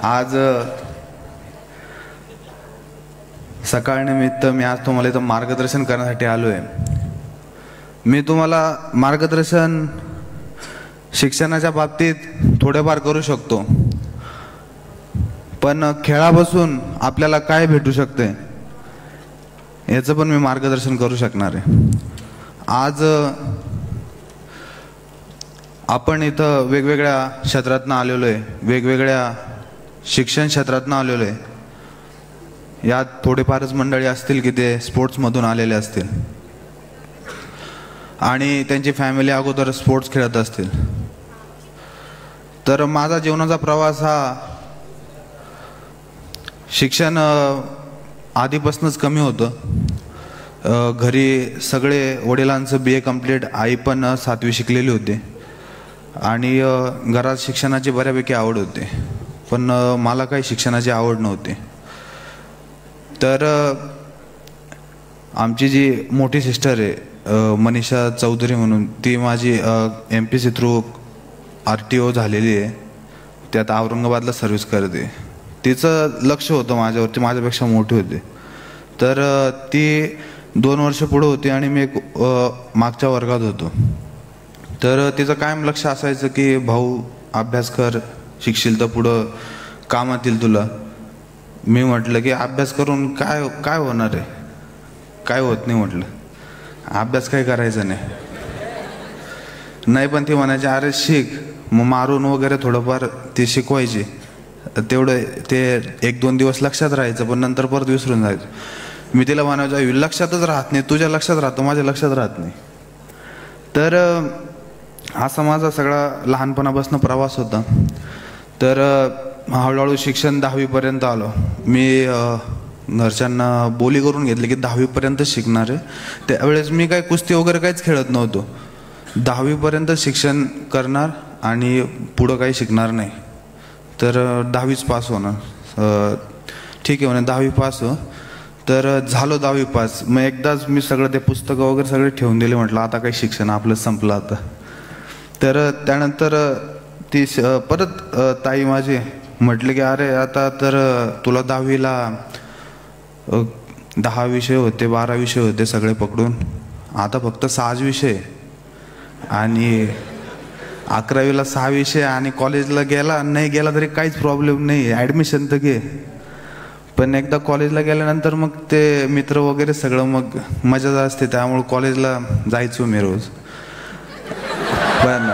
आज सकाळ निमित्त मी आज तुम्हाला इथं मार्गदर्शन करण्यासाठी आलो आहे. मी तुम्हाला मार्गदर्शन शिक्षणाच्या बाबतीत थोडेफार करू शकतो, पण खेळापासून आपल्याला काय भेटू शकते याचं पण मी मार्गदर्शन करू शकणार आहे. आज आपण इथं वेगवेगळ्या क्षेत्रातनं आलेलो आहे, वेगवेगळ्या शिक्षण क्षेत्रातनं आलेलो आहे. यात थोडेफारच मंडळी असतील की ते स्पोर्ट्समधून आलेले असतील आणि त्यांची फॅमिली अगोदर स्पोर्ट्स खेळत असतील. तर माझा जीवनाचा प्रवास हा शिक्षण आधीपासूनच कमी होतं. घरी सगळे वडिलांचं BA कंप्लीट, आई पण 7वी शिकलेली होती आणि घरात शिक्षणाची बऱ्यापैकी आवड होती, पण मला काही शिक्षणाची आवड नव्हती. तर आमची जी मोठी सिस्टर आहे मनीषा चौधरी म्हणून, ती माझी MPC थ्रू RTO झालेली आहे, ती आता औरंगाबादला सर्व्हिस करते. तिचं लक्ष होतं माझ्यावरती, माझ्यापेक्षा मोठी होती. तर ती 2 वर्ष पुढे होती आणि मी मागच्या वर्गात होतो. तर तिचं कायम लक्ष असायचं की भाऊ अभ्यास कर, शिकशील तर पुढं कामात येईल तुला. मी म्हटलं की अभ्यास करून काय होणार आहे, काय होत नाही म्हटलं, अभ्यास काय करायचा नाही. पण ती म्हणायची अरे शिक, मग मारून वगैरे थोडंफार ती शिकवायची. तेवढं ते 1-2 दिवस लक्षात राहायचं, पण नंतर परत विसरून जायचं. मी तिला म्हणायचं लक्षातच राहत नाही, तुझ्या लक्षात राहतं, माझ्या लक्षात राहत नाही. तर असा माझा सगळा लहानपणापासून प्रवास होता. तर हळूहळू शिक्षण 10वीपर्यंत आलो. मी घरच्यांना बोली करून घेतली की 10वीपर्यंत शिकणार आहे. त्यावेळेस मी काही कुस्ती वगैरे काहीच खेळत नव्हतो. 10वीपर्यंत शिक्षण करणार आणि पुढं काही शिकणार नाही. तर 10वीच पास होणार. ठीक आहे म्हणे 10वी पास हो. तर झालो 10वी पास. मग एकदाच मी सगळं ते पुस्तकं वगैरे सगळे ठेवून दिले. म्हटलं आता काही शिक्षण आपलं संपलं आता. तर त्यानंतर ती परत ताई माझी म्हटले की अरे आता तर तुला 10वीला 10 विषय होते, 12 विषय होते सगळे पकडून, आता फक्त 6 विषय आणि 11वीला 6 विषय आणि कॉलेजला गेला नाही गेला तरी काहीच प्रॉब्लेम नाही, ॲडमिशन तर घे. पण एकदा कॉलेजला गेल्यानंतर मग ते मित्र वगैरे सगळं मग मजाच असते, त्यामुळे कॉलेजला जायचो मी रोज. पण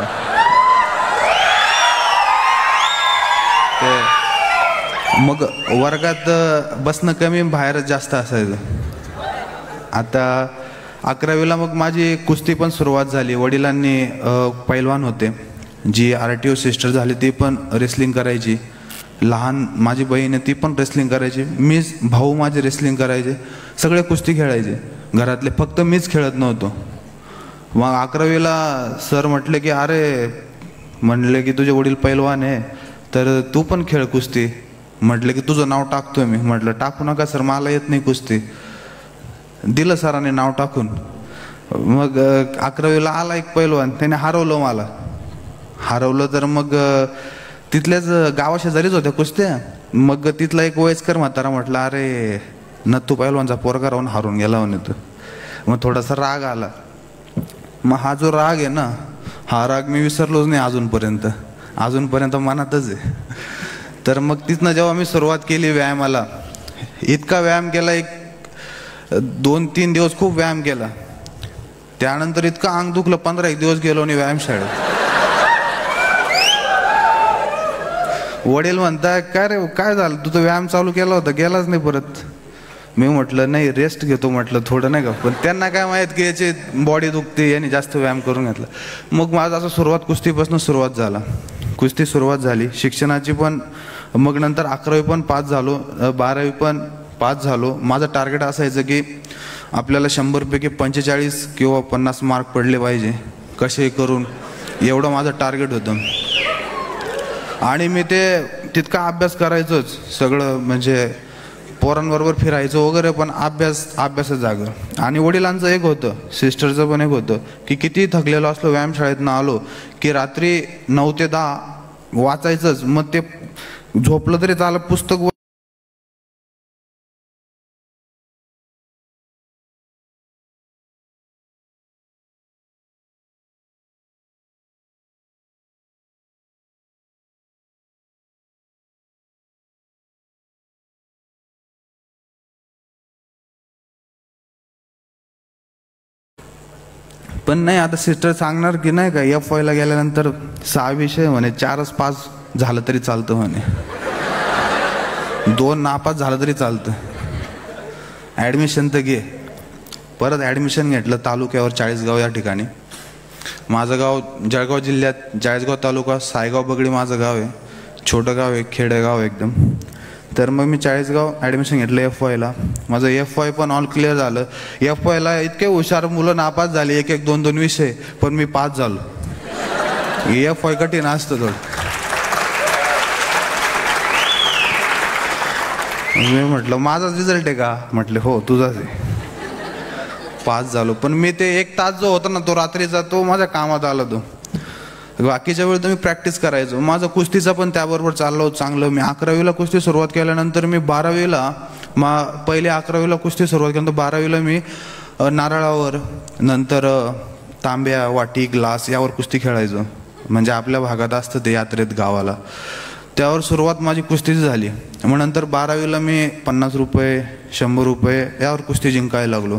मग वर्गात बसणं कमी, बाहेरच जास्त असायचं. आता 11वीला मग माझी कुस्ती पण सुरुवात झाली. वडिलांनी पैलवान होते, जी RTO सिस्टर झाली ती पण रेसलिंग करायची. लहान माझी बहीण आहे ती पण रेसलिंग करायची. मीच भाऊ माझे रेसलिंग करायचे, सगळे कुस्ती खेळायचे घरातले, फक्त मीच खेळत नव्हतो. मग 11वीला सर म्हटले की अरे म्हणले की तुझे वडील पैलवान आहे तर तू पण खेळ कुस्ती. म्हटलं की तुझं नाव टाकतोय मी. म्हटलं टाकू नका सर, मला येत नाही कुस्ती. दिलं सरांनी नाव टाकून. मग 11वीला आला एक पैलवान, त्याने हरवलं मला. हरवलं तर मग तिथल्याच गावाशेजारीच होत्या कुस्त्या. मग तिथला एक वयस्कर म्हातारा म्हटला अरे नत्तू पैलवानचा पोरगा राहून हारून गेला म्हणे तू. मग थोडासा राग आला. मग हा जो राग आहे ना, हा राग मी विसरलोच नाही अजूनपर्यंत मनातच आहे. तर मग तिथनं जेव्हा मी सुरुवात केली व्यायामाला, इतका व्यायाम केला, 1-2-3 दिवस खूप व्यायाम केला. त्यानंतर इतकं अंग दुखलं, 15 दिवस गेलो नाही व्यायामशाळेत. वडील म्हणताय काय रे काय झालं, तू तर व्यायाम चालू केला होता, गेलाच नाही परत. मी म्हटलं नाही रेस्ट घेतो म्हटलं थोडं, नाही का. पण त्यांना काय माहीत की याची बॉडी दुखते, याने जास्त व्यायाम करून घेतला. मग माझं असं सुरुवात कुस्तीपासून सुरुवात झाला. कुस्ती सुरुवात झाली शिक्षणाची पण. मग नंतर 11वी पण पास झालो, 12वी पण पास झालो. माझं टार्गेट असायचं की आपल्याला 100 पैकी 45 किंवा 50 मार्क पडले पाहिजे कसे करून, एवढं माझं टार्गेट होतं. आणि मी ते तितका अभ्यास करायचोच सगळं, म्हणजे पोरांबरोबर फिरायचं वगैरे, पण अभ्यासच जागं. आणि वडिलांचं एक होतं, सिस्टरचं पण एक होतं की किती थकलेलो असलो व्यायामशाळेतनं आलो की रात्री 9 ते 10 वाचायचंच. मग ते झोपलं तरी चालं, पुस्तक पण नाही. आता सिस्टर सांगणार की नाही का, FY ला गेल्यानंतर 6 विषय म्हणे, 4च पास झालं तरी चालतं म्हणे, 2 नापास झालं तरी चालतं, ॲडमिशन तर घे. परत ॲडमिशन घेतलं तालुक्यावर, चाळीसगाव या ठिकाणी. माझं गाव जळगाव जिल्ह्यात चाळीसगाव तालुका, सायगाव बगडी माझं गाव आहे. छोटं गाव आहे, खेडेगाव एकदम. तर मग मी चाळीसगाव ॲडमिशन घेतलं FY ला. माझं FY पण ऑल क्लिअर झालं. FY ला इतके हुशार मुलं नापास झाले, 1-1, 2-2 विषय, पण मी पास झालो. FY कठीण असतं थोडं. मी म्हटलं माझाच रिझल्ट आहे का? म्हटलं हो तुझाच आहे. पास झालो. पण मी ते 1 तास जो होता ना तो रात्रीचा, तो माझ्या कामात आला. तो बाकीच्या वेळी तर मी प्रॅक्टिस करायचो. माझं कुस्तीचा पण त्याबरोबर चाललं चांगलं. मी 11वीला कुस्ती सुरुवात केल्यानंतर मी 12वीला पहिले 11वीला कुस्ती सुरुवात केल्यानंतर 12वीला मी नारळावर, नंतर तांब्या, वाटी, ग्लास यावर कुस्ती खेळायचो. म्हणजे आपल्या भागात असतं ते यात्रेत गावाला, त्यावर सुरुवात माझी कुस्तीची झाली. मग नंतर 12वीला मी 50 रुपये, 100 रुपये यावर कुस्ती जिंकायला लागलो.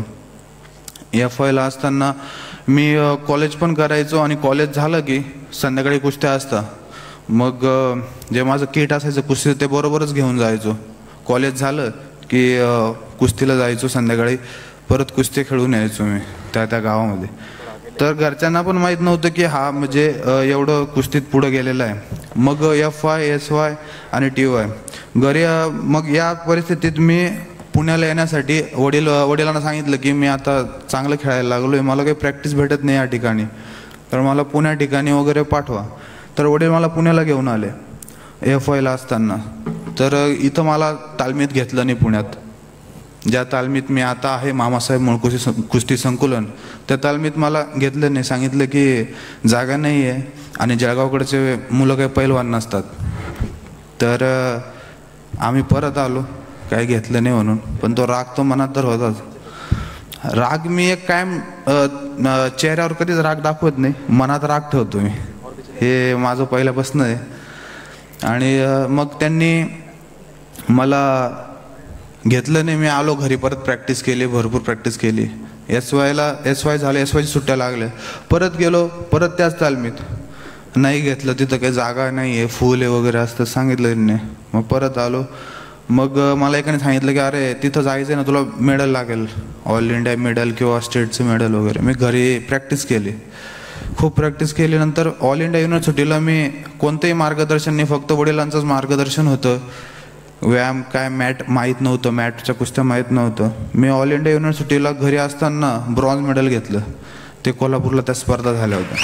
FY ला असताना मी कॉलेज पण करायचो, आणि कॉलेज झालं की संध्याकाळी कुस्त्या असतात. मग जे माझं किट असायचं कुस्ती ते बरोबरच घेऊन जायचो. कॉलेज झालं की कुस्तीला जायचो, संध्याकाळी परत कुस्ती खेळून यायचो मी त्या गावामध्ये. तर घरच्यांना पण माहीत नव्हतं की हा म्हणजे एवढं कुस्तीत पुढं गेलेला आहे. मग FY, SY आणि TY घरी. मग या परिस्थितीत मी पुण्याला येण्यासाठी वडिलांना सांगितलं की मी आता चांगलं खेळायला लागलोय, मला काही प्रॅक्टिस भेटत नाही या ठिकाणी, तर मला पुण्या ठिकाणी वगैरे पाठवा. तर वडील मला पुण्याला घेऊन आले FY ला असताना. तर इथं मला तालमीत घेतलं नाही पुण्यात. ज्या तालमीत मी आता आहे, मामासाहेब मुळकुस्ती कुस्ती संकुलन, त्या तालमीत मला घेतलं नाही. सांगितलं की जागा नाही आहे आणि जळगावकडचे मुलं काही पैलवान नसतात. तर आम्ही परत आलो, काही घेतलं नाही म्हणून. पण तो राग तो मनात तर होताच. राग मी एक कायम चेहऱ्यावर कधीच राग दाखवत नाही, मनात राग ठेवतो मी. हे माझं पहिल्यापासून आहे. आणि मग त्यांनी मला घेतलं नाही. मी आलो घरी, परत प्रॅक्टिस केली, भरपूर प्रॅक्टिस केली. SY झालं, SY ची सुट्ट्या लागल्या, परत गेलो, परत त्याच तालमीत. नाही घेतलं, तिथं काही जागा नाही आहे, फुल आहे वगैरे असतं सांगितलं त्यांनी. मग परत आलो. मग मला एकाने सांगितलं की अरे तिथं जायचं आहे ना, तुला मेडल लागेल, ऑल इंडिया मेडल किंवा स्टेटचं मेडल वगैरे. मी घरी प्रॅक्टिस केली, खूप प्रॅक्टिस केली. नंतर ऑल इंडिया युनिव्हर्सिटीला मी कोणतंही मार्गदर्शन नाही, फक्त वडिलांचंच मार्गदर्शन होतं. व्यायाम काय, मॅट माहीत नव्हतं, मॅटच्या कुस्त्या माहीत नव्हतं. मी ऑल इंडिया युनिव्हर्सिटीला घरी असताना ब्रॉन्झ मेडल घेतलं. ते कोल्हापूरला त्या स्पर्धा झाल्या होत्या.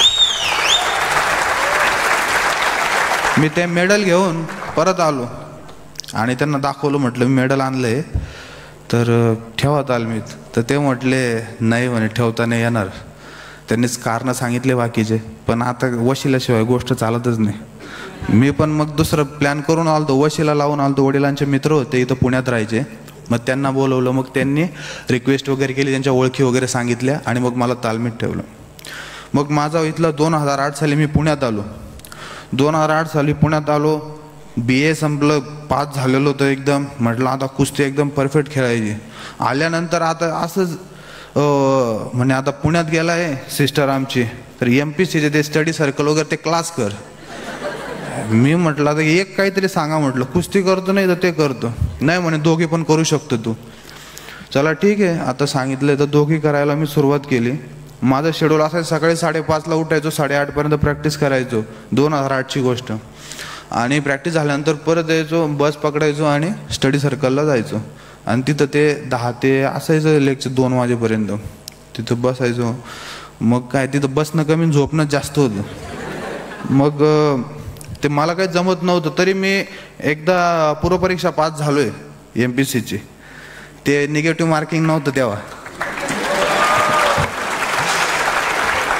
मी ते मेडल घेऊन परत आलो आणि त्यांना दाखवलं, म्हटलं मी मेडल आणलंय, तर ठेवा तालमीत. तर ते म्हटले नाही म्हणे, ठेवता नाही येणार. त्यांनीच कारणं सांगितले बाकीचे, पण आता वशिल्याशिवाय गोष्ट चालतच नाही. मी पण मग दुसरं प्लॅन करून आलतो, वशिला लावून आलतो. वडिलांचे मित्र होते इथं पुण्यात राहायचे, मग त्यांना बोलवलं. मग त्यांनी रिक्वेस्ट वगैरे केली, त्यांच्या ओळखी वगैरे सांगितल्या आणि मग मला तालमीत ठेवलं. मग माझा इथलं 2008 साली मी पुण्यात आलो. 2008 साली पुण्यात आलो, BA संपलं, पास झालेलो होतं एकदम. म्हटलं आता कुस्ती एकदम परफेक्ट खेळायची. आल्यानंतर आता असंच म्हणे आता पुण्यात गेला आहे सिस्टर आमची, तर MPCचे ते स्टडी सर्कल वगैरे ते क्लास कर. मी म्हटलं आता एक काहीतरी सांगा, म्हटलं कुस्ती करतो नाही तर ते करतो. नाही म्हणे दोघी पण करू शकतो तू. चला ठीक आहे, आता सांगितलं तर दोघी करायला मी सुरुवात केली. माझं शेड्यूल असायचं, सकाळी 5:30ला उठायचो, 8:30पर्यंत प्रॅक्टिस करायचो. 2008ची गोष्ट. आणि प्रॅक्टिस झाल्यानंतर परत यायचो, बस पकडायचो आणि स्टडी सर्कलला जायचो. आणि तिथं ते 10 ते असायचं लेक्चर 2 वाजेपर्यंत तिथं बसायचो. मग काय तिथं बसणं कमी, झोपणं जास्त होतं. मग ते मला काही जमत नव्हतं, तरी मी एकदा पूर्वपरीक्षा पास झालोय MPCची. ते निगेटिव्ह मार्किंग नव्हतं तेव्हा.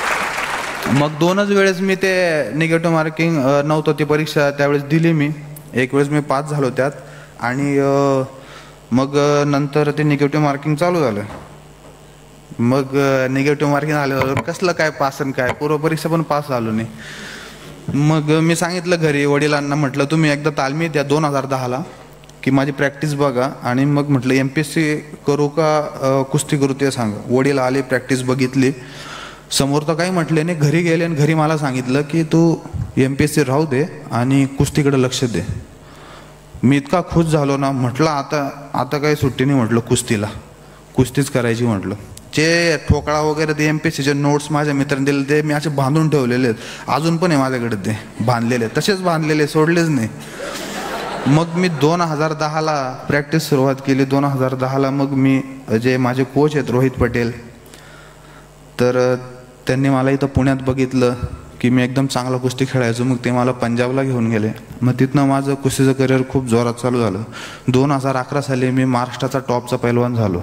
मग 2च वेळेस मी ते निगेटिव्ह मार्किंग नव्हतं, ती परीक्षा त्यावेळेस दिली मी. एक वेळेस मी पास झालो त्यात आणि मग नंतर ते निगेटिव्ह मार्किंग चालू झालं. मग निगेटिव्ह मार्किंग आल्यावर कसलं काय पास आणि काय, पूर्व परीक्षा पण पास झालो नाही. मग मी सांगितलं घरी वडिलांना, म्हटलं तुम्ही एकदा तालमी द्या 2010ला की माझी प्रॅक्टिस बघा आणि मग म्हटलं MPSC करू का कुस्ती करू ते सांगा. वडील आले, प्रॅक्टिस बघितली, समोर तर काही म्हटले नाही. घरी गेले आणि घरी मला सांगितलं की तू MPSC राहू दे आणि कुस्तीकडे लक्ष दे. मी इतका खुश झालो ना, म्हटलं आता काही सुट्टी नाही, म्हटलं कुस्तीला, कुस्तीच करायची म्हटलं. जे ठोकळा वगैरे ते MPSCचे नोट्स माझ्या मित्रांनी दिले ते मी असे बांधून ठेवलेले आहेत, अजून पण आहे माझ्याकडे ते बांधलेले, तसेच बांधलेले, सोडलेच नाही. मग मी 2010ला प्रॅक्टिस सुरुवात केली. 2010ला मग मी जे माझे कोच आहेत रोहित पटेल, तर त्यांनी मला इथं पुण्यात बघितलं की मी एकदम चांगला कुस्ती खेळायचो. मग ते मला पंजाबला घेऊन गेले. मग तिथनं माझं कुस्तीचं करिअर खूप जोरात चालू झालं. 2011 साली मी महाराष्ट्राचा टॉपचा पैलवान झालो.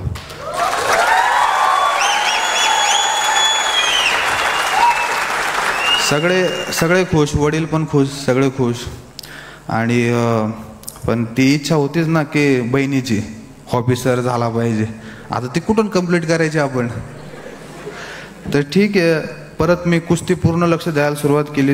सगळे खुश, वडील पण खुश, सगळे खुश. आणि पण ती इच्छा होतीच ना की बहिणीची ऑफिसर झाला पाहिजे. आता ती कुठून कंप्लीट करायची आपण. तर ठीक आहे, परत मी कुस्ती पूर्ण लक्ष द्यायला सुरुवात केली.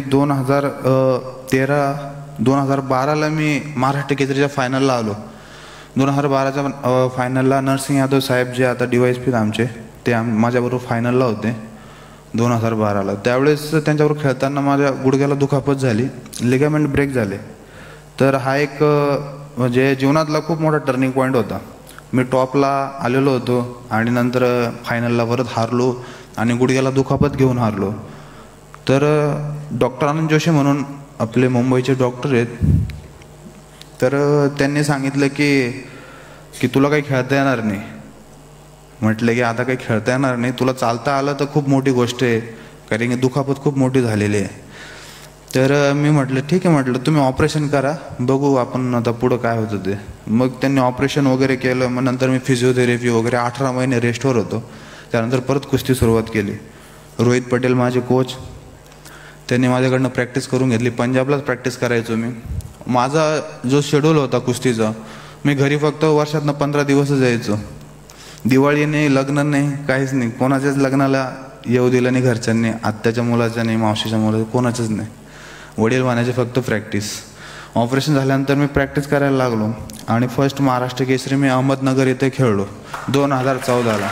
2012ला मी महाराष्ट्र केसरीच्या फायनलला आलो. 2012च्या फायनलला नरसिंह यादव साहेब जे आता DYSP आमचे, ते माझ्याबरोबर फायनलला होते 2012ला. त्यावेळेस त्यांच्याबरोबर खेळताना माझ्या गुडघ्याला दुखापत झाली, लिगामेंट ब्रेक झाले. तर हा एक म्हणजे जीवनातला खूप मोठा टर्निंग पॉईंट होता. मी टॉपला आलेलो होतो आणि नंतर फायनलला परत हारलो आणि गुडघ्याला दुखापत घेऊन हारलो. तर डॉक्टर आनंद जोशी म्हणून आपले मुंबईचे डॉक्टर आहेत, तर त्यांनी सांगितलं की तुला काही खेळता येणार नाही. म्हटलं की आता काही खेळता येणार नाही, तुला चालता आलं तर खूप मोठी गोष्ट आहे, कारण की दुखापत खूप मोठी झालेली आहे. तर मी म्हटलं ठीक आहे, म्हटलं तुम्ही ऑपरेशन करा, बघू आपण आता पुढं काय होतं ते. मग त्यांनी ऑपरेशन वगैरे केलं. मग नंतर मी फिजिओथेरपी वगैरे 18 महिने रेस्टवर होतो. त्यानंतर परत कुस्ती सुरुवात केली. रोहित पटेल माझे कोच, त्यांनी माझ्याकडनं प्रॅक्टिस करून घेतली. पंजाबलाच प्रॅक्टिस करायचो मी. माझा जो शेड्यूल होता कुस्तीचा, मी घरी फक्त वर्षातनं 15 दिवसच यायचो. दिवाळी नाही, लग्न नाही, काहीच नाही. कोणाच्याच लग्नाला येऊ दिलं नाही घरच्यांनी, आत्याच्या मुलाच्या नाही, मावशीच्या मुलाच्या, कोणाचंच नाही. वडील म्हणायचे फक्त प्रॅक्टिस. ऑपरेशन झाल्यानंतर मी प्रॅक्टिस करायला लागलो आणि फर्स्ट महाराष्ट्र केसरी मी अहमदनगर इथे खेळलो 2014ला.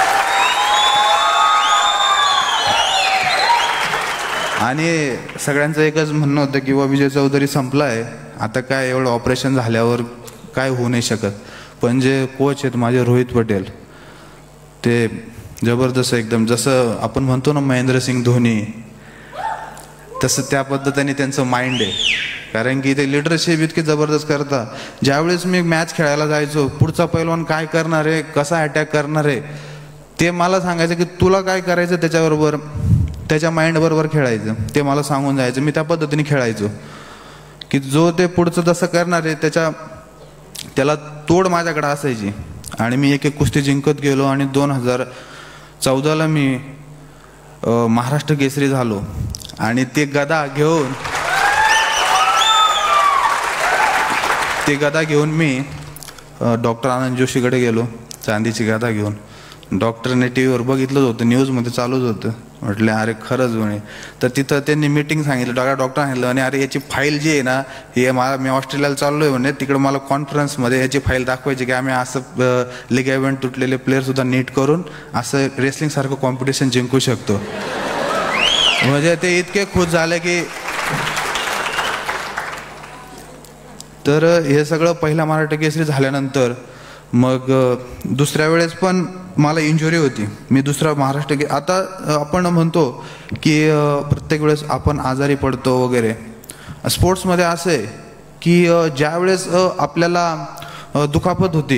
आणि सगळ्यांचं एकच म्हणणं होतं की विजय चौधरी संपला आहे, आता काय एवढं ऑपरेशन झाल्यावर काय होऊ नाही शकत. पण जे कोच आहेत माझे रोहित पटेल, ते जबरदस्त एकदम, जसं आपण म्हणतो ना महेंद्रसिंग धोनी, तसं त्या पद्धतीने त्यांचं माइंड आहे. कारण की ते लिडरशिप इतकी जबरदस्त करता. ज्यावेळेस मी मॅच खेळायला जायचो, पुढचा पैलवान काय करणार आहे, कसा अटॅक करणार आहे, ते मला सांगायचं की तुला काय करायचं त्याच्याबरोबर, त्याच्या माइंड बरोबर खेळायचं, ते मला सांगून जायचं. मी त्या पद्धतीने खेळायचो की जो ते पुढचं जसं करणार आहे त्याला तोड माझ्याकडे असायची. आणि मी एक कुस्ती जिंकत गेलो आणि 2014ला मी महाराष्ट्र केसरी झालो. आणि ते गदा घेऊन मी डॉक्टर आनंद जोशीकडे गेलो, चांदीची गदा घेऊन. डॉक्टरने टीव्हीवर बघितलंच होतं, न्यूजमध्ये चालूच होतं. म्हटलं अरे खरंच म्हणे. तर तिथं त्यांनी मीटिंग सांगितलं, डॉक्टर सांगितलं आणि अरे याची फाईल जी आहे ना, हे मी ऑस्ट्रेलियाला चाललोय म्हणे, तिकडं मला कॉन्फरन्समध्ये याची फाईल दाखवायची की आम्ही असं लिगामेंट तुटलेले प्लेअरसुद्धा नीट करून असं रेसलिंगसारखं कॉम्पिटिशन जिंकू शकतो. म्हणजे ते इतके खुश झाले की. तर हे सगळं पहिला महाराष्ट्र केसरी झाल्यानंतर मग दुसऱ्या वेळेस पण मला इंजुरी होती. मी दुसरा महाराष्ट्र आता आपण म्हणतो की प्रत्येक वेळेस आपण आजारी पडतो वगैरे. स्पोर्ट्समध्ये असं आहे की ज्यावेळेस आपल्याला दुखापत होती,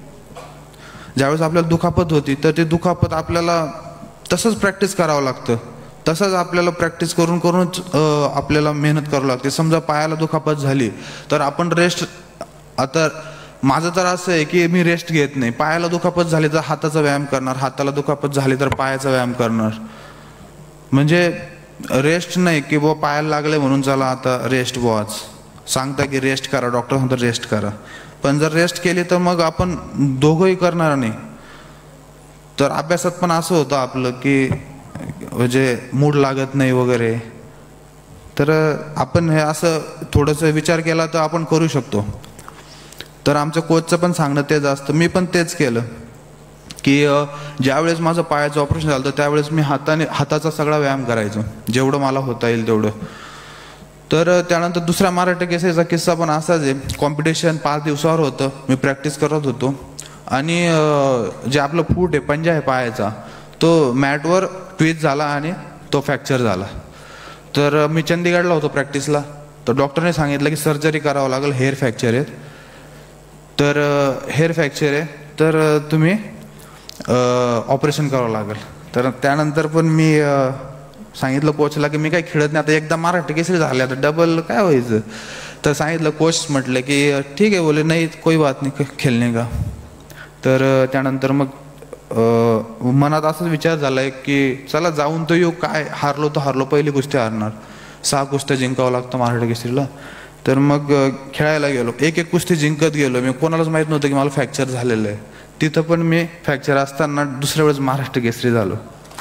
तर ते दुखापत आपल्याला तसंच प्रॅक्टिस करावं लागतं, तसंच आपल्याला प्रॅक्टिस करूनच आपल्याला मेहनत करावं लागते. समजा पायाला दुखापत झाली तर आपण रेस्ट, आता माझं तर असं आहे की मी रेस्ट घेत नाही. पायाला दुखापत झाली तर हाताचा व्यायाम करणार, हाताला दुखापत झाली तर पायाचा व्यायाम करणार. म्हणजे रेस्ट नाही की बुवा पायाला लागले म्हणून चला आता रेस्ट बुवाच. सांगता की रेस्ट करा, डॉक्टर म्हणतात रेस्ट करा, पण जर रेस्ट केली तर मग आपण दोघंही करणार नाही. तर अभ्यासात पण असं होतं आपलं की म्हणजे मूड लागत नाही वगैरे. तर आपण हे असं थोडंसं विचार केला तर आपण करू शकतो. तर आमचं कोचचं पण सांगणं तेच असतं. मी पण तेच केलं की ज्यावेळेस माझं पायाचं ऑपरेशन झालं तर त्यावेळेस मी हाताचा सगळा व्यायाम करायचो जेवढं मला होता येईल तेवढं. तर त्यानंतर दुसऱ्या मराठी केसरीचा किस्सा पण असाच आहे. कॉम्पिटिशन 5 दिवसावर होतं, मी प्रॅक्टिस करत होतो आणि जे आपलं फूट आहे, पंजा आहे पायाचा, तो मॅटवर ट्विस्ट झाला आणि तो फ्रॅक्चर झाला. तर मी चंदीगडला होतो प्रॅक्टिसला. तर डॉक्टरने सांगितलं की सर्जरी करावं लागेल, हेअर फ्रॅक्चर आहे. तर हेअर फ्रॅक्चर आहे तर तुम्ही ऑपरेशन करावं लागेल. तर त्यानंतर पण मी सांगितलं कोचला की मी काही खेळत नाही, आता एकदा मराठी केसरी झाले, आता डबल काय व्हायचं. तर सांगितलं, कोच म्हटलं की ठीक आहे, बोले नाही कोई बात नाही खेळणे का. तर त्यानंतर मग मनात असाच विचार झाला की चला जाऊन तर येऊ, काय हारलो तर हारलो, पहिली कुस्ती हारणार, 6 कुस्त्या जिंकावं लागतं मराठी केसरीला. तर मग खेळायला गेलो, एक कुस्ती जिंकत गेलो. मी कोणालाच माहीत नव्हतं की मला फ्रॅक्चर झालेलं आहे. तिथं पण मी फ्रॅक्चर असताना दुसऱ्या वेळेस महाराष्ट्र केसरी झालो.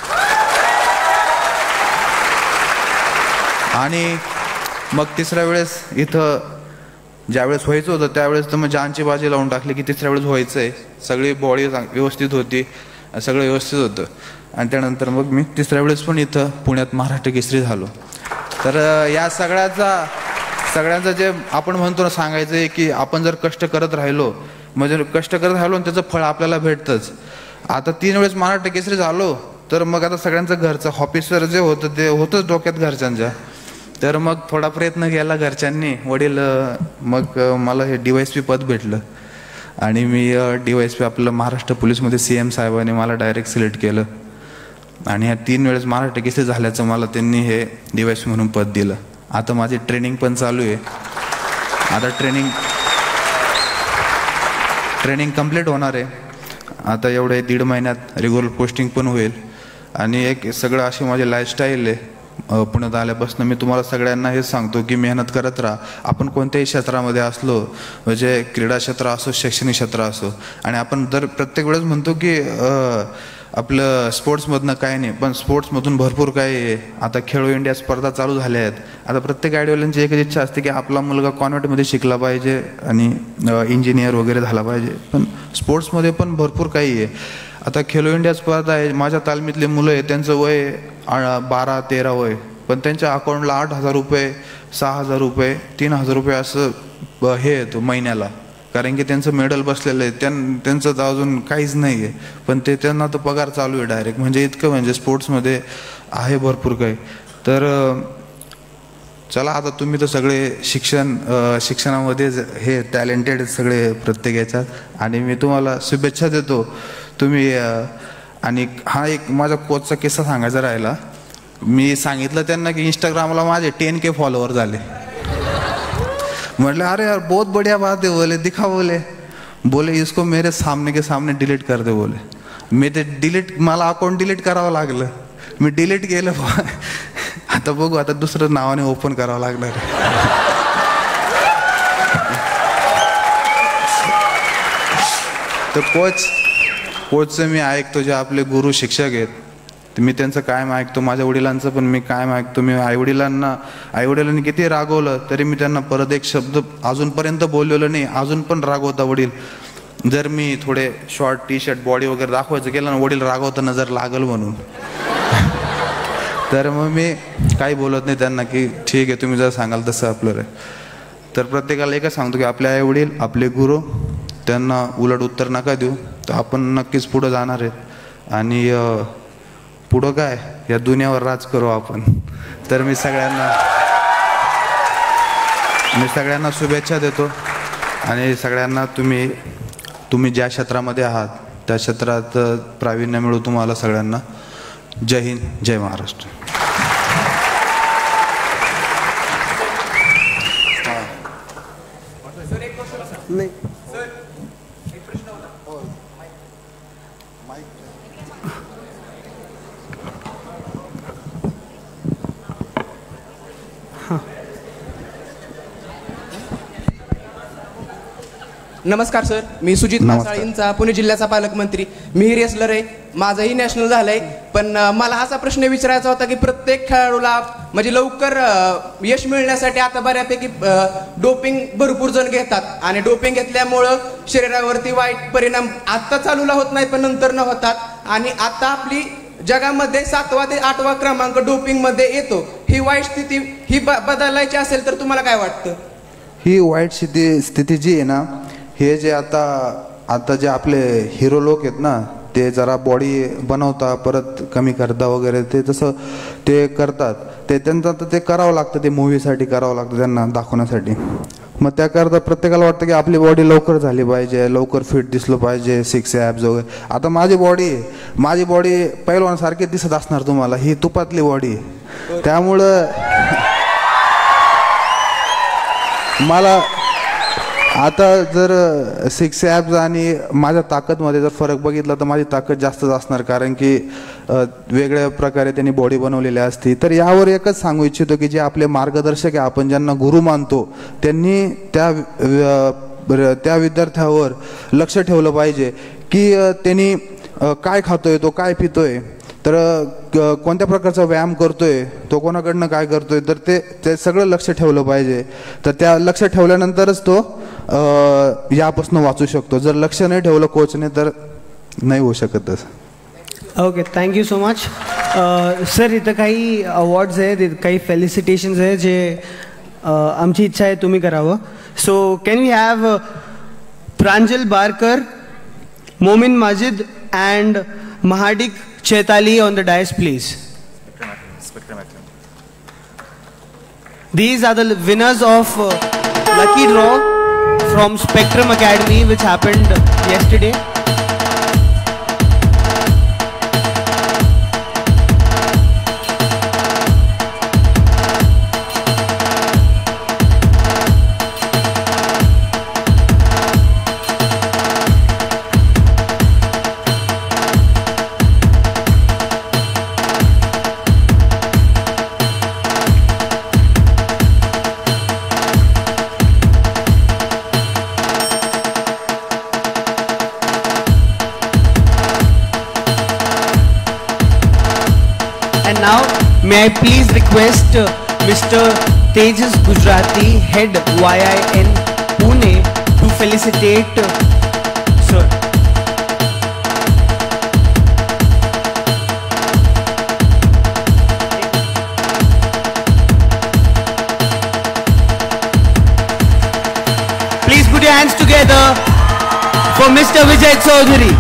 आणि मग तिसऱ्या वेळेस इथं ज्यावेळेस व्हायचं होतं त्यावेळेस तर मग जानची बाजी लावून टाकली की तिसऱ्या वेळेस व्हायचं आहे. सगळी बॉडी व्यवस्थित होती, सगळं व्यवस्थित होतं. आणि त्यानंतर मग मी तिसऱ्या वेळेस पण इथं पुण्यात महाराष्ट्र केसरी झालो. तर या सगळ्यांचं जे आपण म्हणतो ना, सांगायचं आहे की आपण जर कष्ट करत राहिलो, म्हणजे कष्ट करत राहिलो आणि त्याचं फळ आपल्याला भेटतंच. आता 3 वेळेस महाराष्ट्र केसरी झालो तर मग आता सगळ्यांचं घरचं ऑफिसर जे होतं ते होतंच डोक्यात घरच्यांच्या. तर मग थोडा प्रयत्न केला घरच्यांनी, वडील, मग मला हे DYSP पद भेटलं आणि मी DYSP आपलं महाराष्ट्र पोलीसमध्ये CM साहेबांनी मला डायरेक्ट सिलेक्ट केलं. आणि ह्या 3 वेळेस महाराष्ट्र केसरी झाल्याचं मला त्यांनी हे DYSP म्हणून पद दिलं. आता माझी ट्रेनिंग पण चालू आहे. आता ट्रेनिंग कंप्लीट होणार आहे. आता एवढे 1.5 महिन्यात रेग्युलर पोस्टिंग पण होईल. आणि एक सगळं अशी माझी लाईफस्टाईल आहे. पुण्यात आल्यापासून मी तुम्हाला सगळ्यांना हेच सांगतो की मेहनत करत राहा. आपण कोणत्याही क्षेत्रामध्ये असलो, म्हणजे क्रीडा क्षेत्र असो, शैक्षणिक क्षेत्र असो, आणि आपण दर प्रत्येक वेळेस म्हणतो की आपलं स्पोर्ट्समधनं काय नाही, पण स्पोर्ट्समधून भरपूर काही आहे. आता खेलो इंडिया स्पर्धा चालू झाल्या आहेत. आता प्रत्येक आयडीवाल्यांची एकच इच्छा असते की आपला मुलगा कॉन्व्हेंटमध्ये शिकला पाहिजे आणि इंजिनियर वगैरे झाला पाहिजे. पण स्पोर्ट्समध्ये पण भरपूर काही आहे. आता खेलो इंडिया स्पर्धा आहे, माझ्या तालमीतले मुलं आहे, त्यांचं वय 12-13 वय, पण त्यांच्या अकाउंटला 8,000 रुपये, 6,000 रुपये, 3,000 रुपये असं हे येतो महिन्याला. कारण की त्यांचं मेडल बसलेलं आहे. त्यांचं तर अजून काहीच नाही आहे, पण त्यांना तर पगार चालू आहे डायरेक्ट. म्हणजे इतकं म्हणजे स्पोर्ट्समध्ये आहे भरपूर काही. तर चला, आता तुम्ही तर सगळे शिक्षणामध्ये हे टॅलेंटेड सगळे प्रत्येक याच्यात, आणि मी तुम्हाला शुभेच्छा देतो. तुम्ही आणि हा एक माझा कोचचा किस्सा सांगायचा राहिला. मी सांगितलं त्यांना की इंस्टाग्रामला माझे 10K फॉलोअर झाले. म्हटले अरे यार बहुत बढ़िया बात है, बोले दिखा, बोले इसको मेरे सामने के सामने डिलीट कर दे. बोले मी ते मला अकाउंट डिलीट करावं लागलं. मी डिलीट केलं. आता बघू, आता दुसरं नावाने ओपन करावं लागणार. तर कोचचं मी ऐकतो, जे आपले गुरु शिक्षक आहेत मी त्यांचं कायम ऐकतो. माझ्या वडिलांचं पण मी कायम ऐकतो. मी आईवडिलांनी किती रागवलं तरी मी त्यांना परत एक शब्द अजूनपर्यंत बोललेलो नाही. अजून पण रागवता वडील. जर मी थोडे शॉर्ट टी-शर्ट बॉडी वगैरे दाखवायचं केलं ना, वडील रागवता नजर लागल म्हणून. तर मग मी काही बोलत नाही त्यांना की ठीक आहे, तुम्ही जर सांगाल तसं आपलं रे. तर प्रत्येकाला एकच सांगतो की आपले आई वडील, आपले गुरु, त्यांना उलट उत्तर नका देऊ. तर आपण नक्कीच पुढं जाणार आहेत आणि पुढं काय या दुनियावर राज करू आपण. तर मी सगळ्यांना शुभेच्छा देतो आणि सगळ्यांना तुम्ही ज्या क्षेत्रामध्ये आहात त्या क्षेत्रात प्रावीण्य मिळू तुम्हाला सगळ्यांना. जय हिंद, जय महाराष्ट्र. नाही नमस्कार सर, मी सुजित मासाळींचा पुणे जिल्ह्याचा पालकमंत्री. मी रेसलर आहे, माझंही नॅशनल झालंय. पण मला असा प्रश्न विचारायचा होता की प्रत्येक खेळाडूला म्हणजे लवकर यश मिळण्यासाठी आता बऱ्यापैकी डोपिंग भरपूर जण घेतात आणि डोपिंग घेतल्यामुळं शरीरावरती वाईट परिणाम आता चालूला होत नाही पण नंतर न होतात. आणि आता आपली जगामध्ये 7वा ते 8वा क्रमांक डोपिंग मध्ये येतो. ही वाईट स्थिती ही बदलायची असेल तर तुम्हाला काय वाटतं? ही वाईट स्थिती जी आहे ना, हे जे आता जे आपले हिरो लोक आहेत ना, ते जरा बॉडी बनवता परत कमी करता वगैरे, ते तसं ते करतात. ते त्यांचं तर ते करावं लागतं, ते मूवीसाठी करावं लागतं त्यांना दाखवण्यासाठी. मग त्याकरता प्रत्येकाला वाटतं की आपली बॉडी लवकर झाली पाहिजे, लवकर फिट दिसलं पाहिजे, 6 ॲब्स वगैरे. आता माझी बॉडी पैलवानसारखी दिसत असणार तुम्हाला, ही तुपातली बॉडी. त्यामुळं मला आता जर 6 ॲब्स आणि माझ्या ताकदमध्ये जर फरक बघितला तर माझी ताकद जास्तच असणार, कारण की वेगळ्या प्रकारे त्यांनी बॉडी बनवलेली असती. तर यावर एकच सांगू इच्छितो की जे आपले मार्गदर्शक आहे, आपण ज्यांना गुरु मानतो, त्यांनी त्या विद्यार्थ्यावर लक्ष ठेवलं पाहिजे की त्यांनी काय खातोय, तो काय पितोय, तर कोणत्या प्रकारचा व्यायाम करतोय, तो कोणाकडनं काय करतोय, तर ते सगळं लक्ष ठेवलं पाहिजे. तर त्या लक्ष ठेवल्यानंतरच तो यापासून वाचू शकतो. जर लक्ष नाही ठेवलं कोचने तर नाही होऊ शकत. Okay, thank you so much sir. इथं काही अवॉर्ड्स आहेत, काही फेलिसिटेशन्स आहेत जे आमची इच्छा आहे तुम्ही करावं. So can we have Pranjal Barkar, Momin Majid and Mahadik Chaitali on the dais, please. These are the winners of Lucky Draw from Spectrum Academy, which happened yesterday. May I please request Mr. Tejas Gujarati, Head YIN Pune, to felicitate sir. Please put your hands together for Mr. Vijay Chaudhari.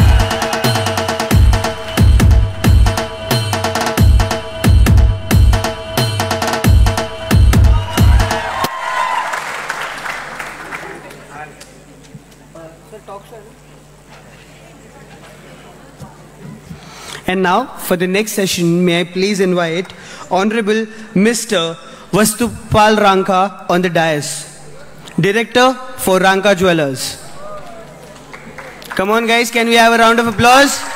And now for the next session, may I please invite Honorable Mr. Vastupal Ranka on the dais, Director for Ranka Jewelers. Come on guys, can we have a round of applause?